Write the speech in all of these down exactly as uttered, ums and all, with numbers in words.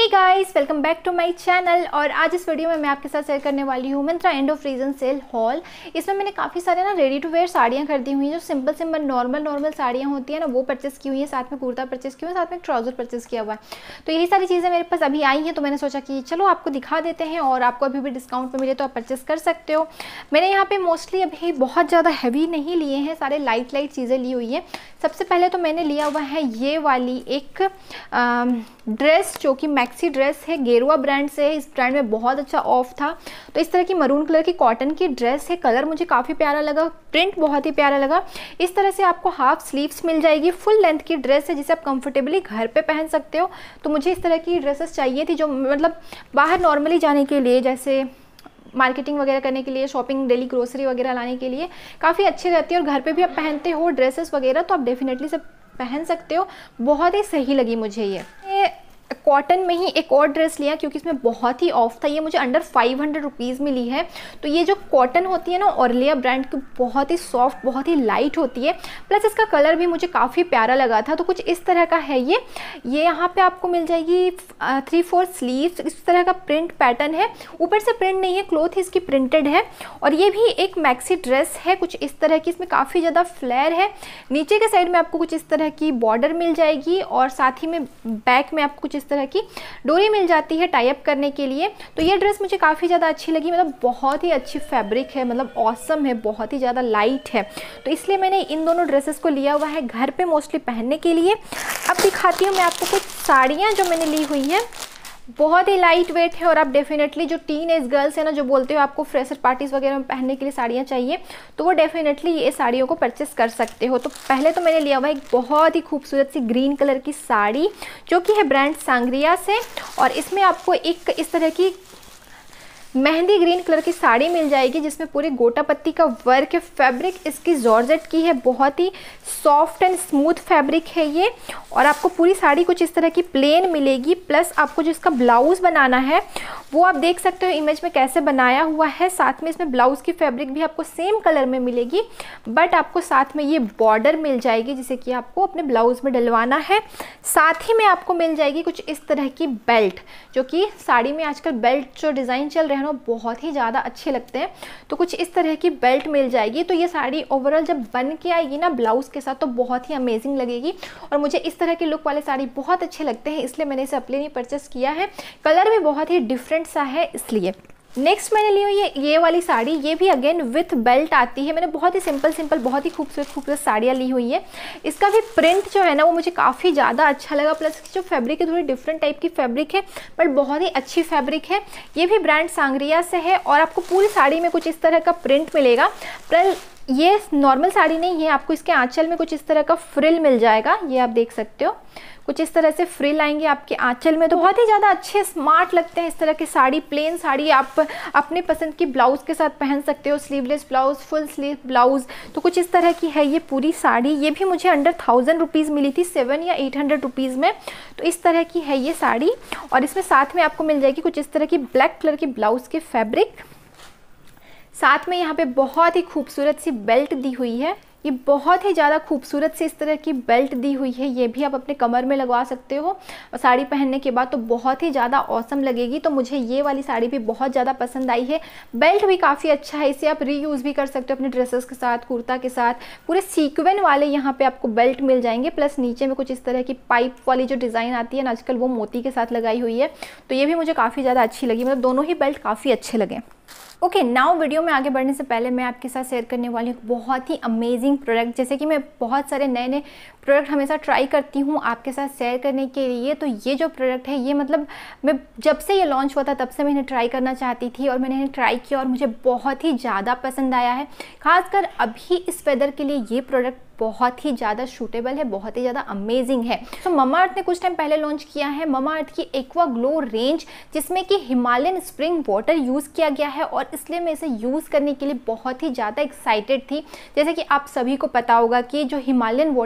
Hey guys, welcome back to my channel. और आज इस वीडियो में मैं आपके साथ शेयर करने वाली हूँ Myntra end of reason sale haul. इसमें मैंने काफ़ी सारे ना रेडी टू वेयर साड़ियाँ खरीदी हुई हैं, जो सिंपल सिंपल नॉर्मल नॉर्मल साड़ियाँ होती हैं ना, वो परचेस की हुई है। साथ में कुर्ता परचेस किया हुआ है, साथ में ट्राउजर परचेस किया हुआ है। तो यही सारी चीज़ें मेरे पास अभी आई हैं, तो मैंने सोचा कि चलो आपको दिखा देते हैं, और आपको अभी भी डिस्काउंट पर मिले तो आप परचेस कर सकते हो। मैंने यहाँ पर मोस्टली अभी बहुत ज़्यादा हैवी नहीं लिए हैं, सारे लाइट लाइट चीज़ें ली हुई है। सबसे पहले तो मैंने लिया हुआ है ये वाली एक ड्रेस, जो कि मैक्सी ड्रेस है, गेरुआ ब्रांड से है। इस ब्रांड में बहुत अच्छा ऑफ था। तो इस तरह की मरून कलर की कॉटन की ड्रेस है। कलर मुझे काफ़ी प्यारा लगा, प्रिंट बहुत ही प्यारा लगा। इस तरह से आपको हाफ स्लीव्स मिल जाएगी। फुल लेंथ की ड्रेस है, जिसे आप कंफर्टेबली घर पे पहन सकते हो। तो मुझे इस तरह की ड्रेसेस चाहिए थी, जो मतलब बाहर नॉर्मली जाने के लिए, जैसे मार्केटिंग वगैरह करने के लिए, शॉपिंग, डेली ग्रोसरी वगैरह लाने के लिए काफ़ी अच्छी रहती है। और घर पे भी आप पहनते हो ड्रेसेस वगैरह, तो आप डेफिनेटली सब पहन सकते हो। बहुत ही सही लगी मुझे ये। कॉटन में ही एक और ड्रेस लिया, क्योंकि इसमें बहुत ही ऑफ था। ये मुझे अंडर फाइव हंड्रेड रुपीज़ में ली है। तो ये जो कॉटन होती है ना, ऑर्लिया ब्रांड की, बहुत ही सॉफ्ट, बहुत ही लाइट होती है। प्लस इसका कलर भी मुझे काफ़ी प्यारा लगा था। तो कुछ इस तरह का है ये ये यहाँ पे आपको मिल जाएगी थ्री फोर स्लीव्स। इस तरह का प्रिंट पैटर्न है। ऊपर से प्रिंट नहीं है, क्लॉथ इसकी प्रिंटेड है। और ये भी एक मैक्सी ड्रेस है, कुछ इस तरह की। इसमें काफ़ी ज़्यादा फ्लेयर है। नीचे के साइड में आपको कुछ इस तरह की बॉर्डर मिल जाएगी, और साथ ही में बैक में आपको कुछ इस तरह की डोरी मिल जाती है टाई अप करने के लिए। तो ये ड्रेस मुझे काफ़ी ज़्यादा अच्छी लगी। मतलब बहुत ही अच्छी फैब्रिक है, मतलब ऑसम है, बहुत ही ज़्यादा लाइट है। तो इसलिए मैंने इन दोनों ड्रेसेस को लिया हुआ है घर पे मोस्टली पहनने के लिए। अब दिखाती हूँ मैं आपको कुछ साड़ियाँ जो मैंने ली हुई हैं। बहुत ही लाइट वेट है, और आप डेफिनेटली जो टीन एज गर्ल्स है ना, जो बोलते हो आपको फ्रेशर पार्टीज वगैरह में पहनने के लिए साड़ियाँ चाहिए, तो वो डेफिनेटली ये साड़ियों को परचेस कर सकते हो। तो पहले तो मैंने लिया हुआ एक बहुत ही खूबसूरत सी ग्रीन कलर की साड़ी, जो कि है ब्रांड सांग्रिया से। और इसमें आपको एक इस तरह की मेहंदी ग्रीन कलर की साड़ी मिल जाएगी, जिसमें पूरे गोटा पत्ती का वर्क है। फैब्रिक इसकी जॉर्जेट की है, बहुत ही सॉफ्ट एंड स्मूथ फैब्रिक है ये। और आपको पूरी साड़ी कुछ इस तरह की प्लेन मिलेगी। प्लस आपको जो इसका ब्लाउज़ बनाना है, वो आप देख सकते हो इमेज में कैसे बनाया हुआ है। साथ में इसमें ब्लाउज़ की फैब्रिक भी आपको सेम कलर में मिलेगी, बट आपको साथ में ये बॉर्डर मिल जाएगी, जिसे कि आपको अपने ब्लाउज़ में डलवाना है। साथ ही में आपको मिल जाएगी कुछ इस तरह की बेल्ट, जो कि साड़ी में आजकल बेल्ट जो डिज़ाइन चल रहे हैं बहुत ही ज़्यादा अच्छे लगते हैं। तो कुछ इस तरह की बेल्ट मिल जाएगी। तो ये साड़ी ओवरऑल जब बन के आएगी ना ब्लाउज़ के साथ, तो बहुत ही अमेजिंग लगेगी। और मुझे इस तरह के लुक वाले साड़ी बहुत अच्छे लगते हैं, इसलिए मैंने इसे अपने लिए परचेस किया है। कलर भी बहुत ही डिफरेंट सा है इसलिए। नेक्स्ट मैंने ली हुई ये ये वाली साड़ी। ये भी अगेन विथ बेल्ट आती है। मैंने बहुत ही सिंपल सिंपल बहुत ही खूबसूरत खूबसूरत साड़ियाँ ली हुई है। इसका भी प्रिंट जो है ना, वो मुझे काफ़ी ज़्यादा अच्छा लगा। प्लस जो फैब्रिक है, थोड़ी डिफरेंट टाइप की फैब्रिक है, बट बहुत ही अच्छी फैब्रिक है। ये भी ब्रांड सांग्रिया से है। और आपको पूरी साड़ी में कुछ इस तरह का प्रिंट मिलेगा। पर ये नॉर्मल साड़ी नहीं है, आपको इसके आंचल में कुछ इस तरह का फ्रिल मिल जाएगा। ये आप देख सकते हो, कुछ इस तरह से फ्रिल आएंगे आपके आंचल में। तो बहुत ही ज़्यादा अच्छे स्मार्ट लगते हैं इस तरह की साड़ी। प्लेन साड़ी आप अपने पसंद की ब्लाउज़ के साथ पहन सकते हो, sleeveless blouse, full sleeve blouse. तो कुछ इस तरह की है ये पूरी साड़ी। ये भी मुझे अंडर थाउजेंड रुपीज़ मिली थी, सेवन या एट हंड्रेड रुपीज़ में। तो इस तरह की है ये साड़ी। और इसमें साथ में आपको मिल जाएगी कुछ इस तरह की ब्लैक कलर की ब्लाउज़ की फैब्रिक। साथ में यहाँ पे बहुत ही खूबसूरत सी बेल्ट दी हुई है। ये बहुत ही ज़्यादा खूबसूरत से इस तरह की बेल्ट दी हुई है। ये भी आप अपने कमर में लगवा सकते हो और साड़ी पहनने के बाद, तो बहुत ही ज़्यादा ऑसम लगेगी। तो मुझे ये वाली साड़ी भी बहुत ज़्यादा पसंद आई है। बेल्ट भी काफ़ी अच्छा है, इसे आप रीयूज़ भी कर सकते हो अपने ड्रेसेस के साथ, कुर्ता के साथ। पूरे सीक्वेंस वाले यहाँ पे आपको बेल्ट मिल जाएंगे। प्लस नीचे में कुछ इस तरह की पाइप वाली जो डिज़ाइन आती है ना आजकल, वो मोती के साथ लगाई हुई है। तो ये भी मुझे काफ़ी ज़्यादा अच्छी लगी। मतलब दोनों ही बेल्ट काफ़ी अच्छे लगे। ओके, नाउ वीडियो में आगे बढ़ने से पहले मैं आपके साथ शेयर करने वाली हूँ बहुत ही अमेजिंग प्रोडक्ट। जैसे कि मैं बहुत सारे नए नए प्रोडक्ट हमेशा ट्राई करती हूँ आपके साथ शेयर करने के लिए। तो ये जो प्रोडक्ट है, ये मतलब मैं जब से ये लॉन्च हुआ था तब से मैं इन्हें ट्राई करना चाहती थी, और मैंने इन्हें ट्राई किया और मुझे बहुत ही ज़्यादा पसंद आया है। खासकर अभी इस वेदर के लिए ये प्रोडक्ट बहुत ही ज़्यादा सूटेबल है, बहुत ही ज़्यादा अमेजिंग है। तो ममा अर्थ ने कुछ टाइम पहले लॉन्च किया है ममा अर्थ की एक्वा ग्लो रेंज, जिसमें कि हिमालयन स्प्रिंग वाटर यूज़ किया गया है। और इसलिए मैं इसे यूज़ करने के लिए बहुत ही ज़्यादा एक्साइटेड थी। जैसे कि आप सभी को पता होगा कि जो हिमालयन वाटर होता है वो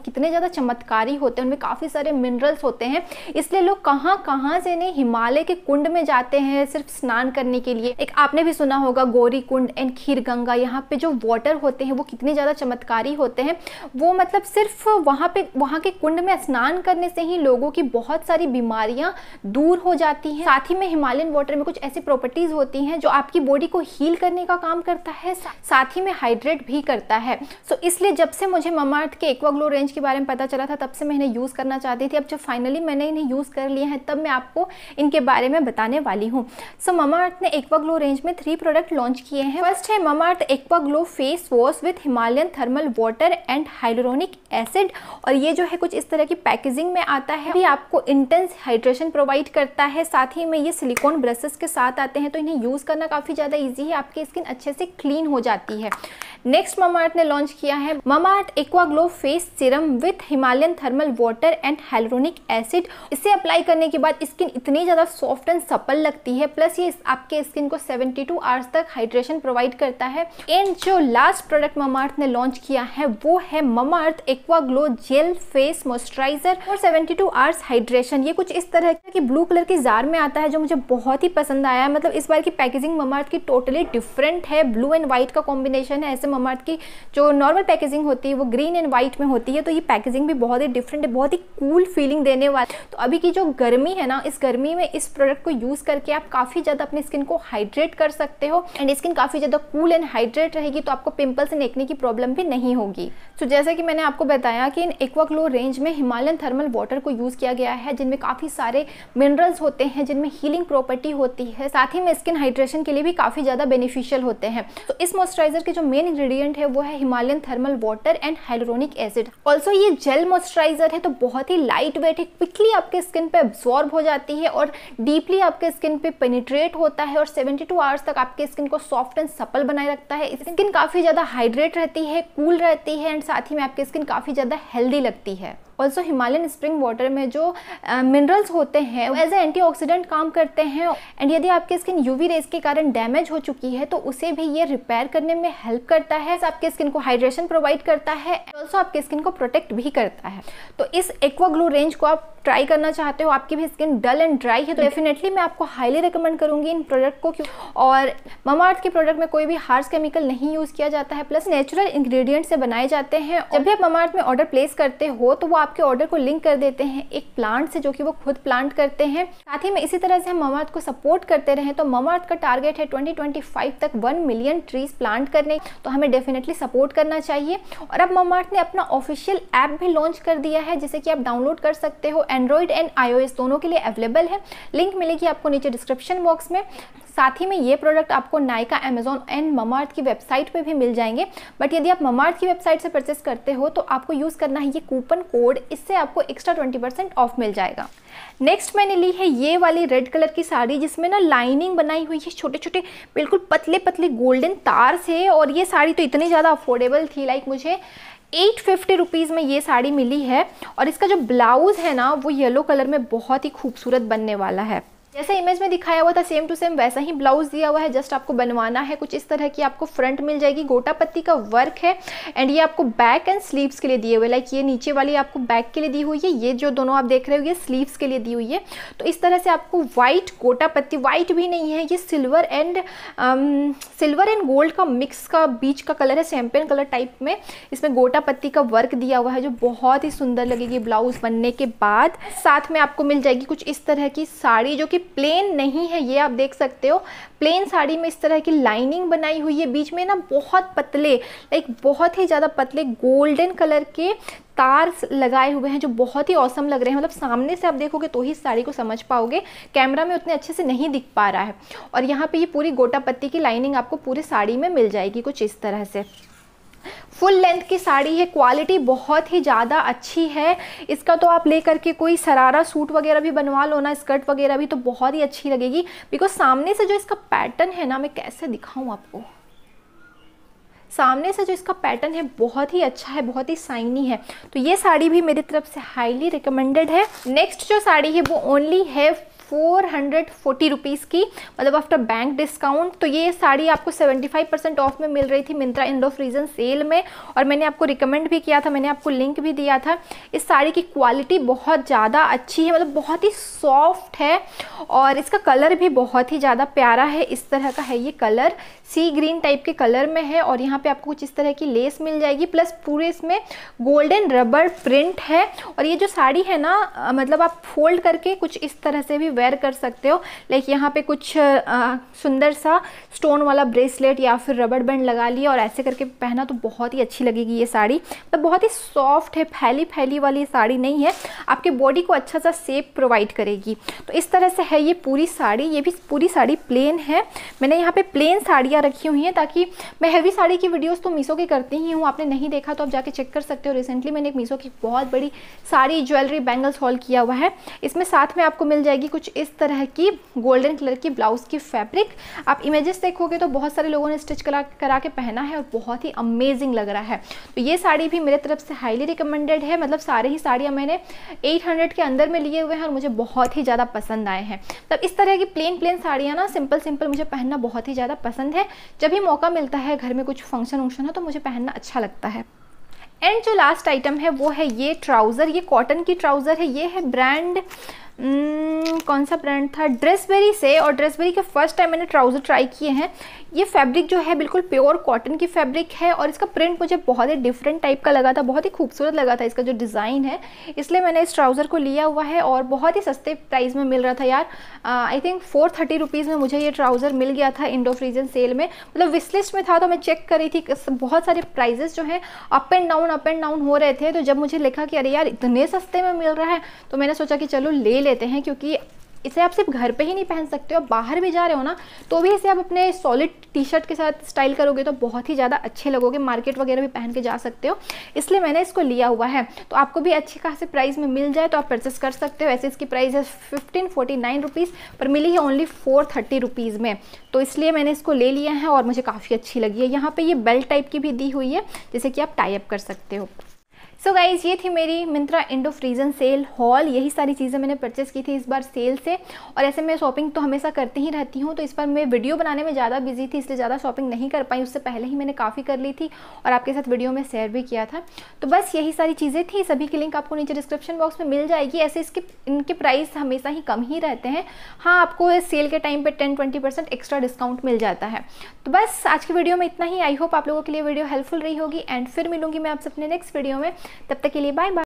कितने ज़्यादा चमत्कारी होते हैं, उनमें काफ़ी सारे मिनरल्स होते हैं, इसलिए लोग कहाँ कहाँ से नहीं हिमालय के कुंड में जाते हैं सिर्फ स्नान करने के लिए। एक आपने भी सुना होगा गौरी कुंड एंड खीर गंगा, यहाँ पे जो वाटर होते हैं वो कितने ज़्यादा चमत्कारी होते हैं। वो मतलब सिर्फ वहाँ पे वहाँ के कुंड में स्नान करने से ही लोगों की बहुत सारी बीमारियाँ दूर हो जाती हैं। साथ ही में हिमालयन वाटर में कुछ ऐसी प्रॉपर्टीज़ होती हैं जो आपकी बॉडी को हील करने का काम करता है, साथ ही में हाइड्रेट भी करता है। सो इसलिए जब से मुझे ममाअर्थ के एक्वा ग्लो रेंज के बारे में पता चला था तब से मैं इन्हें यूज़ करना चाहती थी। अब जब फाइनली मैंने इन्हें यूज़ कर लिया है तब मैं आपको इनके बारे में बताने वाली हूँ। सो ममाअर्थ ने एक्वा ग्लो रेंज में थ्री प्रोडक्ट लॉन्च किए हैं। फर्स्ट है Mamaearth aqua glow face wash with Himalayan thermal water and hyaluronic acid, और ये जो है कुछ इस तरह की पैकेजिंग में आता है। भी आपको इंटेंस हाइड्रेशन प्रोवाइड करता है, साथ ही में ये सिलिकॉन ब्रशेस के साथ आते हैं तो इन्हें यूज़ करना काफ़ी ज़्यादा ईजी है, आपकी स्किन अच्छे से क्लीन हो जाती है। नेक्स्ट ममाअर्थ ने लॉन्च किया है Mamaearth aqua glow face serum with Himalayan thermal water and hyaluronic acid. इसे अप्लाई करने के बाद स्किन इतनी ज़्यादा सॉफ्ट एंड सपल लगती है, प्लस ये आपके स्किन को बहत्तर आवर्स तक हाइड्रेशन प्रोवाइड करता है। एंड जो लास्ट प्रोडक्ट ममाअर्थ ने लॉन्च किया है वो है Mamaearth aqua glow gel face moisturiser और बहत्तर आवर्स हाइड्रेशन। ये कुछ इस तरह की ब्लू कलर की जार में आता है जो मुझे बहुत ही पसंद आया। मतलब इस बार की पैकेजिंग ममाअर्थ की टोटली डिफरेंट है, ब्लू एंड व्हाइट का कॉम्बिनेशन है। ऐसे ममाअर्थ की जो नॉर्मल पैकेजिंग होती है वो ग्रीन एंड व्हाइट में होती है, तो ये पैकेजिंग भी बहुत ही डिफरेंट है, बहुत ही कूल फीलिंग देने वाली। तो अभी की जो गर्मी है ना, इस गर्मी में इस प्रोडक्ट को यूज करके आप काफी ज्यादा अपनी स्किन को हाइड्रेट कर सकते हो एंड स्किन काफी ज्यादा कूल एंड हाइड्रेट रहेगी, तो आपको पिंपल्स एंड एक्ने की प्रॉब्लम भी नहीं होगी। तो जैसा कि मैंने आपको बताया कि इन एक्वा ग्लो रेंज में हिमालयन थर्मल वाटर को यूज किया गया है, जिनमें काफी सारे मिनरल्स होते हैं, जिनमें हीलिंग प्रॉपर्टी होती है, साथ ही में स्किन हाइड्रेशन के लिए भी काफी ज्यादा बेनिफिशियल होते हैं। तो इस मॉइस्चराइजर के जो मेन इंग्रेडिएंट है वो है Himalayan thermal water and hyaluronic acid. Also ये जेल मॉइस्चराइजर है तो बहुत ही लाइट वेट है, क्विकली आपके स्किन पे अब्सॉर्ब हो जाती है और डीपली आपके स्किन पे पेनिट्रेट होता है और बहत्तर आवर्स तक आपके स्किन को सॉफ्ट एंड सपल बनाए रखता है। स्किन काफी ज्यादा हाइड्रेट रहती है, कूल रहती है एंड साथ ही में आपकी स्किन काफी ज्यादा हेल्दी लगती है। ऑल्सो हिमालयन स्प्रिंग वाटर में जो मिनरल्स uh, होते हैं वो एज ए एंटीऑक्सीडेंट काम करते हैं एंड यदि आपकी स्किन यूवी रेज के कारण डैमेज हो चुकी है तो उसे भी ये रिपेयर करने में हेल्प करता है, आपके स्किन को हाइड्रेशन प्रोवाइड करता है, ऑल्सो आपके स्किन को प्रोटेक्ट भी करता है। तो इस एक्वा ग्लो रेंज को आप ट्राई करना चाहते हो, आपकी भी स्किन डल एंड ड्राई है तो डेफिनेटली मैं आपको हाईली रिकमेंड करूंगी इन प्रोडक्ट को। क्यों और ममाअर्थ के प्रोडक्ट में कोई भी हार्श केमिकल नहीं यूज किया जाता है, प्लस नेचुरल इंग्रेडिएंट से बनाए जाते हैं। जब भी आप ममाअर्थ में ऑर्डर प्लेस करते हो तो वो आपके ऑर्डर को लिंक कर देते हैं एक प्लांट से जो कि वो खुद प्लांट करते हैं। साथ ही में इसी तरह से हम ममाअर्थ को सपोर्ट करते रहे तो ममाअर्थ का टारगेट है ट्वेंटी ट्वेंटी फाइव तक वन मिलियन ट्रीज प्लांट करने, तो हमें डेफिनेटली सपोर्ट करना चाहिए। और अब ममाअर्थ ने अपना ऑफिशियल ऐप भी लॉन्च कर दिया है जिसे कि आप डाउनलोड कर सकते हो, एंड्रॉइड एंड आईओएस दोनों के लिए अवेलेबल है। लिंक मिलेगी आपको नीचे डिस्क्रिप्शन बॉक्स में। साथ ही में ये प्रोडक्ट आपको नायका, अमेजॉन एंड ममाअर्थ की वेबसाइट पे भी मिल जाएंगे, बट यदि आप ममाअर्थ की वेबसाइट से परचेस करते हो तो आपको यूज़ करना है ये कूपन कोड, इससे आपको एक्स्ट्रा ट्वेंटी परसेंट ऑफ मिल जाएगा। नेक्स्ट मैंने ली है ये वाली रेड कलर की साड़ी जिसमें ना लाइनिंग बनाई हुई है, छोटे छोटे बिल्कुल पतले पतले गोल्डन तार से, और ये साड़ी तो इतनी ज़्यादा अफोर्डेबल थी, लाइक मुझे एट फिफ्टी रुपीज़ में ये साड़ी मिली है। और इसका जो ब्लाउज़ है ना वो येलो कलर में बहुत ही खूबसूरत बनने वाला है। जैसे इमेज में दिखाया हुआ था सेम टू सेम वैसा ही ब्लाउज दिया हुआ है, जस्ट आपको बनवाना है। कुछ इस तरह की आपको फ्रंट मिल जाएगी, गोटा पत्ती का वर्क है एंड ये आपको बैक एंड स्लीव्स के लिए दिए हुए, लाइक ये नीचे वाली आपको बैक के लिए दी हुई है, ये जो दोनों आप देख रहे हो ये स्लीव्स के लिए दी हुई है। तो इस तरह से आपको व्हाइट गोटा पत्ती, व्हाइट भी नहीं है ये silver and silver and gold का मिक्स का बीच का कलर है, शैम्पेन कलर टाइप में। इसमें गोटा पत्ती का वर्क दिया हुआ है जो बहुत ही सुंदर लगेगी ब्लाउज बनने के बाद। साथ में आपको मिल जाएगी कुछ इस तरह की साड़ी जो कि प्लेन नहीं है, ये आप देख सकते हो। प्लेन साड़ी में इस तरह की लाइनिंग बनाई हुई है, बीच में ना बहुत पतले, लाइक बहुत ही ज़्यादा पतले गोल्डन कलर के तार लगाए हुए हैं जो बहुत ही औसम लग रहे हैं। मतलब सामने से आप देखोगे तो ही साड़ी को समझ पाओगे, कैमरा में उतने अच्छे से नहीं दिख पा रहा है। और यहाँ पे ये पूरी गोटा पत्ती की लाइनिंग आपको पूरी साड़ी में मिल जाएगी कुछ इस तरह से। फुल लेंथ की साड़ी है, क्वालिटी बहुत ही ज़्यादा अच्छी है। इसका तो आप ले करके कोई सरारा सूट वगैरह भी बनवा लो ना, स्कर्ट वगैरह भी, तो बहुत ही अच्छी लगेगी। बिकॉज सामने से जो इसका पैटर्न है ना, मैं कैसे दिखाऊं आपको, सामने से जो इसका पैटर्न है बहुत ही अच्छा है, बहुत ही शाइनी है। तो ये साड़ी भी मेरी तरफ से हाईली रिकमेंडेड है। नेक्स्ट जो साड़ी है वो ओनली है फोर हंड्रेड फोर्टी रुपीज़ की, मतलब आफ्टर बैंक डिस्काउंट। तो ये साड़ी आपको सेवेंटी फाइव परसेंट ऑफ में मिल रही थी Myntra end of reason sale में, और मैंने आपको रिकमेंड भी किया था, मैंने आपको लिंक भी दिया था। इस साड़ी की क्वालिटी बहुत ज़्यादा अच्छी है, मतलब बहुत ही सॉफ्ट है, और इसका कलर भी बहुत ही ज़्यादा प्यारा है। इस तरह का है ये कलर, सी ग्रीन टाइप के कलर में है, और यहाँ पे आपको कुछ इस तरह की लेस मिल जाएगी, प्लस पूरे इसमें गोल्डन रबर प्रिंट है। और ये जो साड़ी है ना, मतलब आप फोल्ड करके कुछ इस तरह से भी वेयर कर सकते हो। लाइक यहाँ पे कुछ आ, सुंदर सा स्टोन वाला ब्रेसलेट या फिर रबर बैंड लगा लिया और ऐसे करके पहना तो बहुत ही अच्छी लगेगी ये साड़ी। मतलब बहुत ही सॉफ्ट है, फैली फैली वाली साड़ी नहीं है, आपके बॉडी को अच्छा सा शेप प्रोवाइड करेगी। तो इस तरह से है ये पूरी साड़ी। ये भी पूरी साड़ी प्लेन है। मैंने यहाँ पे प्लेन साड़ियाँ रखी हुई हैं, ताकि मैं हैवी साड़ी की वीडियोस तो मीशो की करती ही हूँ, आपने नहीं देखा तो आप जाके चेक कर सकते हो। रिसेंटली मैंने एक मीशो की बहुत बड़ी साड़ी, ज्वेलरी, बैंगल्स हॉल किया हुआ है। इसमें साथ में आपको मिल जाएगी कुछ इस तरह की गोल्डन कलर की ब्लाउज की फैब्रिक। आप इमेजेस देखोगे तो बहुत सारे लोगों ने स्टिच करा करा के पहना है और बहुत ही अमेजिंग लग रहा है। तो ये साड़ी भी मेरे तरफ से हाईली रिकमेंडेड है। मतलब सारे ही साड़ियाँ मैंने एट हंड्रेड के अंदर में लिए हुए हैं और मुझे बहुत ही ज़्यादा पसंद आए हैं। तब इस तरह की प्लेन प्लेन साड़ियाँ ना, सिंपल सिंपल मुझे पहनना बहुत ही ज़्यादा पसंद है। जब भी मौका मिलता है, घर में कुछ फंक्शन वंक्शन हो तो मुझे पहनना अच्छा लगता है। एंड जो लास्ट आइटम है वो है ये ट्राउज़र। ये कॉटन की ट्राउज़र है। ये है ब्रांड Hmm, कौन सा ब्रांड था, ड्रेसबेरी से, और ड्रेसबेरी के फर्स्ट टाइम मैंने ट्राउज़र ट्राई किए हैं। ये फैब्रिक जो है बिल्कुल प्योर कॉटन की फैब्रिक है, और इसका प्रिंट मुझे बहुत ही डिफरेंट टाइप का लगा था, बहुत ही खूबसूरत लगा था इसका जो डिज़ाइन है, इसलिए मैंने इस ट्राउज़र को लिया हुआ है। और बहुत ही सस्ते प्राइस में मिल रहा था यार, I think four thirty rupees में मुझे ये ट्राउज़र मिल गया था एंड ऑफ रीजन सेल में। मतलब विश लिस्ट में था तो मैं चेक कर रही थी, बहुत सारे प्राइजेस जो हैं up and down up and down हो रहे थे। तो जब मुझे लिखा कि अरे यार इतने सस्ते में मिल रहा है, तो मैंने सोचा कि चलो ले लेते हैं, क्योंकि इसे आप सिर्फ घर पे ही नहीं पहन सकते हो, आप बाहर भी जा रहे हो ना तो भी इसे आप अपने सॉलिड टी शर्ट के साथ स्टाइल करोगे तो बहुत ही ज़्यादा अच्छे लगोगे, मार्केट वगैरह भी पहन के जा सकते हो, इसलिए मैंने इसको लिया हुआ है। तो आपको भी अच्छी खासी प्राइस में मिल जाए तो आप परचेस कर सकते हो। ऐसे इसकी प्राइस है फिफ्टीन फोर्टी नाइन रुपीज़, पर मिली है ओनली फोर थर्टी रुपीज़ में, तो इसलिए मैंने इसको ले लिया है और मुझे काफ़ी अच्छी लगी है। यहाँ पर ये बेल्ट टाइप की भी दी हुई है, जैसे कि आप टाई अप कर सकते हो। सो so गाइज़, ये थी मेरी Myntra end of reason sale haul. यही सारी चीज़ें मैंने परचेस की थी इस बार सेल से, और ऐसे मैं शॉपिंग तो हमेशा करती ही रहती हूँ। तो इस बार मैं वीडियो बनाने में ज़्यादा बिजी थी, इसलिए ज़्यादा शॉपिंग नहीं कर पाई। उससे पहले ही मैंने काफ़ी कर ली थी और आपके साथ वीडियो में शेयर भी किया था। तो बस यही सारी चीज़ें थी। सभी की लिंक आपको नीचे डिस्क्रिप्शन बॉक्स में मिल जाएगी। ऐसे इसके इनके प्राइस हमेशा ही कम ही रहते हैं। हाँ, आपको सेल के टाइम पर ten twenty percent extra discount मिल जाता है। तो बस आज की वीडियो में इतना ही। आई होप आप लोगों के लिए वीडियो हेल्पफुल रही होगी, एंड फिर मिलूंगी मैं आपसे अपने नेक्स्ट वीडियो में। तब तक के लिए बाय बाय।